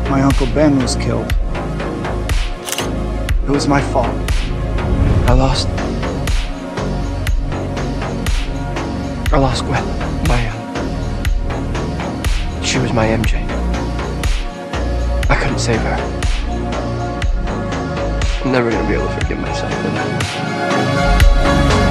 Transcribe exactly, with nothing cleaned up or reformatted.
my Uncle Ben was killed. It was my fault. I lost... I lost Gwen. My, um... She was my M J. I couldn't save her. I'm never gonna be able to forgive myself for that.